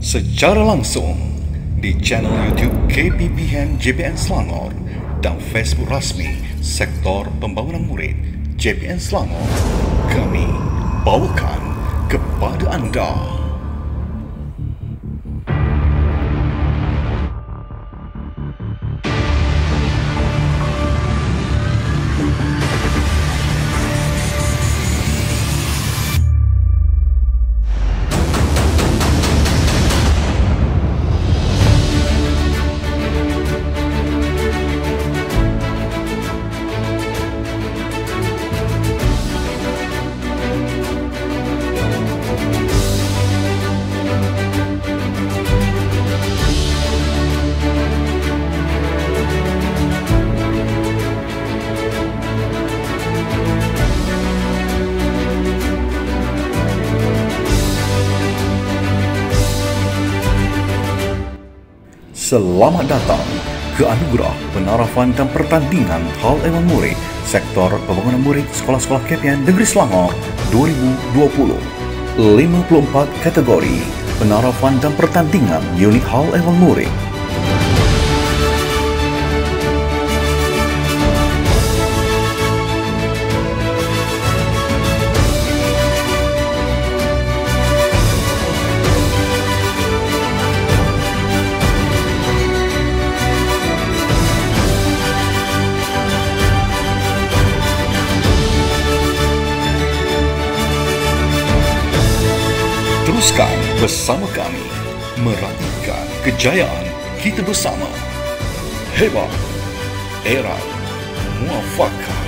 secara langsung di channel YouTube KPPN JPN Selangor dan Facebook rasmi Sektor Pembangunan Murid JPN Selangor. Kami bawakan kepada anda. Selamat datang ke Anugerah Penarafan dan Pertandingan Hal Ehwal Murid Sektor Pembangunan Murid Sekolah-Sekolah KPN Negeri Selangor 2020. 54 kategori penarafan dan pertandingan unit Hal Ehwal Murid. Teruskan bersama kami meraihkan kejayaan kita bersama. Hebat, era, muafakat.